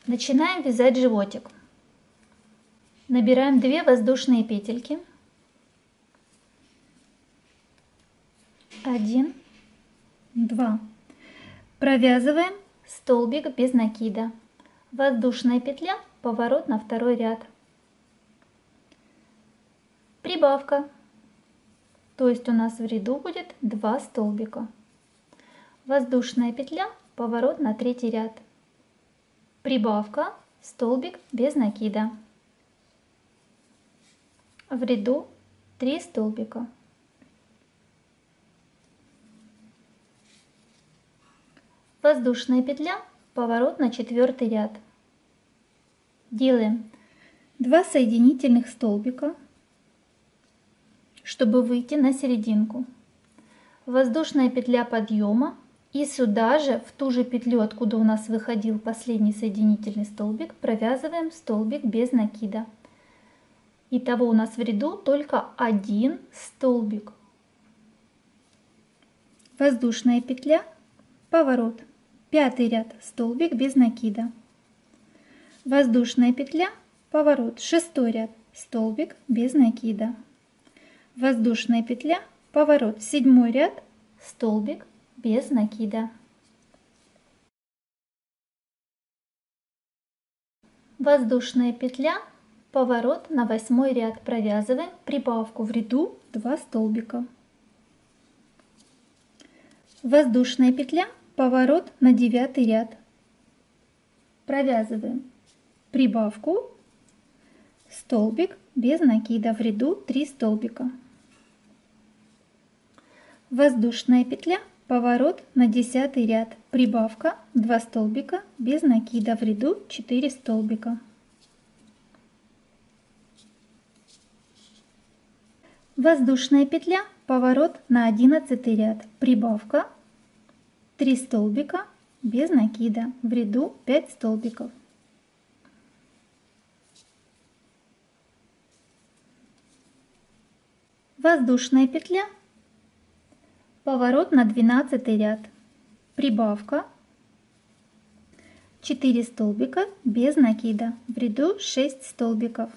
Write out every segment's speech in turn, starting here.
Начинаем вязать животик. Набираем 2 воздушные петельки. 1, 2. Провязываем столбик без накида. Воздушная петля, поворот на второй ряд. Прибавка. То есть у нас в ряду будет 2 столбика. Воздушная петля, поворот на третий ряд. Прибавка, столбик без накида. В ряду 3 столбика. Воздушная петля, поворот на четвертый ряд. Делаем 2 соединительных столбика, чтобы выйти на серединку. Воздушная петля подъема, и сюда же, в ту же петлю, откуда у нас выходил последний соединительный столбик, провязываем столбик без накида. Итого у нас в ряду только 1 столбик. Воздушная петля, поворот, 5-й ряд, столбик без накида. Воздушная петля, поворот, 6-й ряд, столбик без накида. Воздушная петля, поворот, 7-й ряд, столбик без накида. Воздушная петля, поворот на 8-й ряд, провязываем прибавку, в ряду 2 столбика. Воздушная петля, поворот на 9-й ряд, провязываем прибавку, столбик без накида, в ряду 3 столбика. Воздушная петля, поворот на 10-й ряд, прибавка, 2 столбика без накида, в ряду 4 столбика. Воздушная петля, поворот на 11-й ряд, прибавка, 3 столбика без накида, в ряду 5 столбиков. Воздушная петля, поворот на 12-й ряд, прибавка, 4 столбика без накида, в ряду 6 столбиков.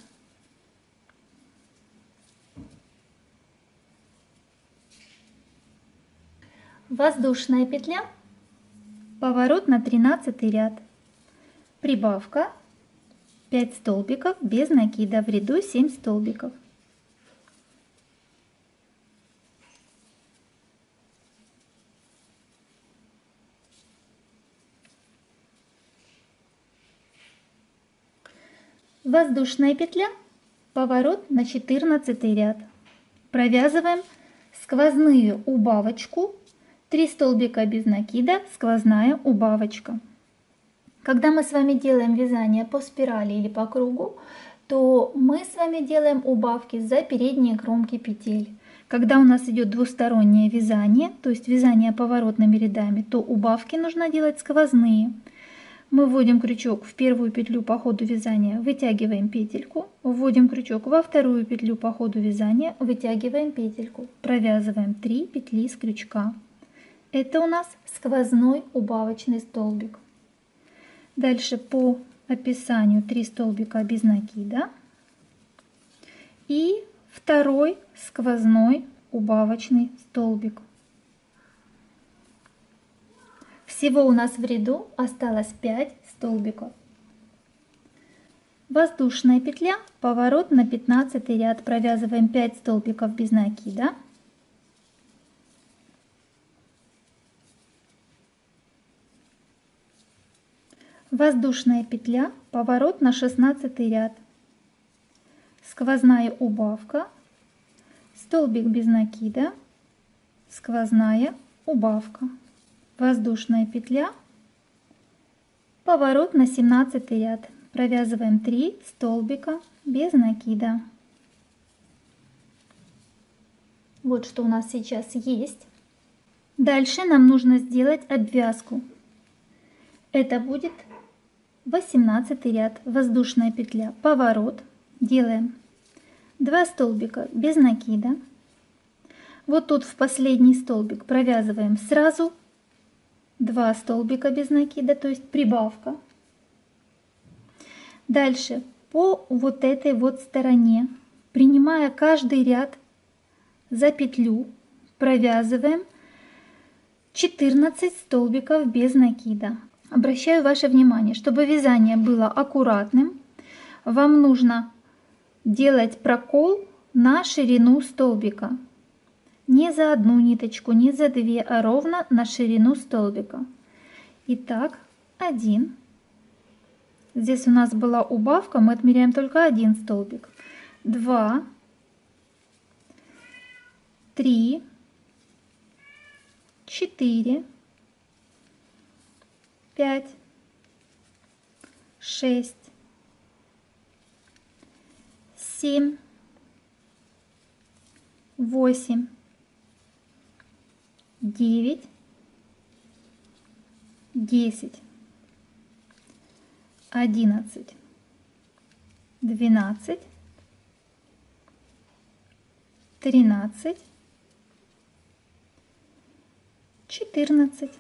Воздушная петля, поворот на 13-й ряд, прибавка, 5 столбиков без накида, в ряду 7 столбиков. Воздушная петля, поворот на 14-й ряд, провязываем сквозную убавочку, 3 столбика без накида, сквозная убавочка. Когда мы с вами делаем вязание по спирали или по кругу, то мы с вами делаем убавки за передние кромки петель. Когда у нас идет двустороннее вязание, то есть вязание поворотными рядами, то убавки нужно делать сквозные. Мы вводим крючок в первую петлю по ходу вязания, вытягиваем петельку, вводим крючок во вторую петлю по ходу вязания, вытягиваем петельку, провязываем 3 петли с крючка. Это у нас сквозной убавочный столбик. Дальше по описанию 3 столбика без накида и второй сквозной убавочный столбик. Всего у нас в ряду осталось 5 столбиков. Воздушная петля, поворот на 15-й ряд, провязываем 5 столбиков без накида. Воздушная петля, поворот на 16-й ряд, сквозная убавка, столбик без накида, сквозная убавка. Воздушная петля, поворот на 17 ряд, провязываем 3 столбика без накида. Вот что у нас сейчас есть. Дальше нам нужно сделать обвязку. Это будет 18 ряд, воздушная петля, поворот, делаем 2 столбика без накида. Вот тут в последний столбик провязываем сразу 2 столбика без накида, то есть прибавка. Дальше по вот этой вот стороне, принимая каждый ряд за петлю, провязываем 14 столбиков без накида. Обращаю ваше внимание, чтобы вязание было аккуратным, вам нужно делать прокол на ширину столбика. Не за одну ниточку, не за две, а ровно на ширину столбика. Итак, 1. Здесь у нас была убавка, мы отмеряем только один столбик. 2, 3, 4, 5, 6, 7, 8, 9, 10, 11, 12, 13, 14.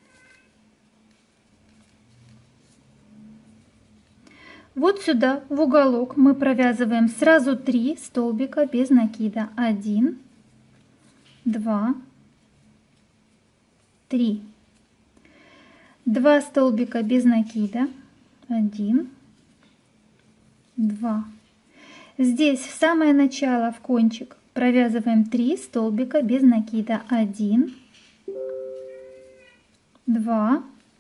Вот сюда в уголок мы провязываем сразу 3 столбика без накида. 1, 2, 3. 2 столбика без накида. 1, 2. Здесь в самое начало, в кончик, провязываем 3 столбика без накида. 1, 2,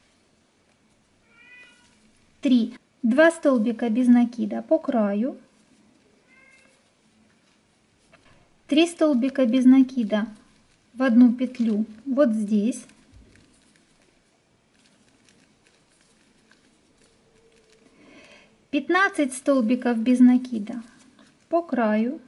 3. 2 столбика без накида по краю. 3 столбика без накида в одну петлю вот здесь. 15 столбиков без накида по краю.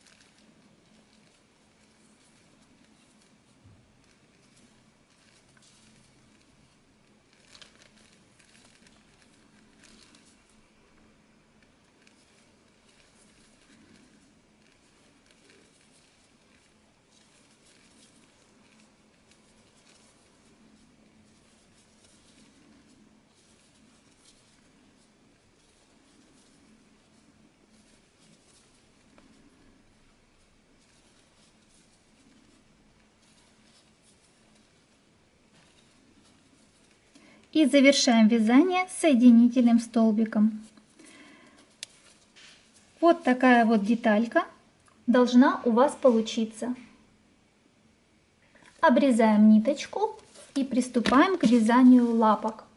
И завершаем вязание соединительным столбиком. Вот такая вот деталька должна у вас получиться. Обрезаем ниточку и приступаем к вязанию лапок.